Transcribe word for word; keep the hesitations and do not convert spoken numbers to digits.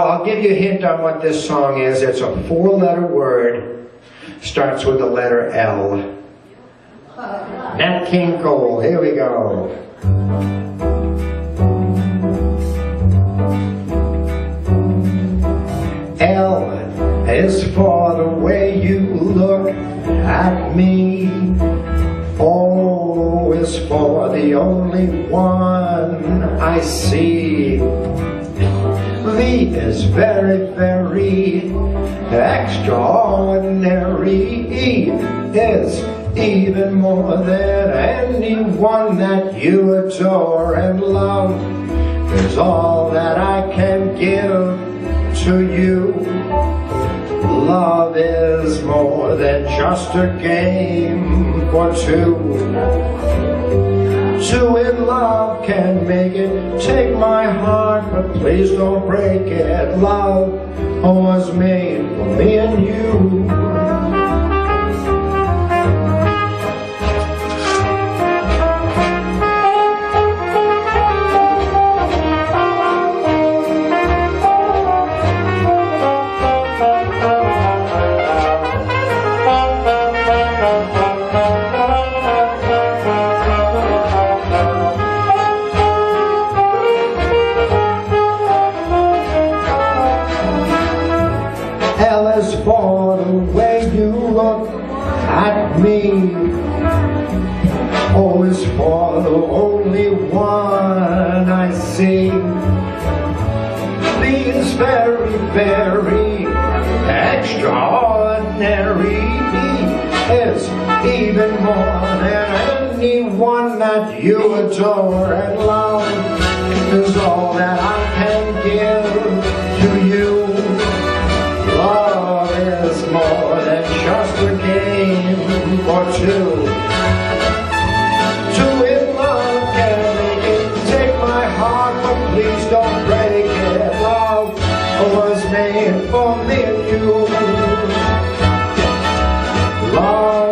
I'll give you a hint on what this song is. It's a four-letter word. Starts with the letter L. Nat King Cole. Here we go. L is for the way you look at me. O is for the only one I see. V is very, very extraordinary. E is even more than anyone that you adore, and love is all that I can give to you. Love is more than just a game for two. Two in love can make it. Take my heart, but please don't break it. Love was made for me and you. For the way you look at me. O is for the only one I see. B is very, very extraordinary. E is even more than anyone that you adore, and love is all that I can give to you. Love is more than just a game for two. Two in love can make it. Take my heart, but please don't break it. Love was made for me and you. Love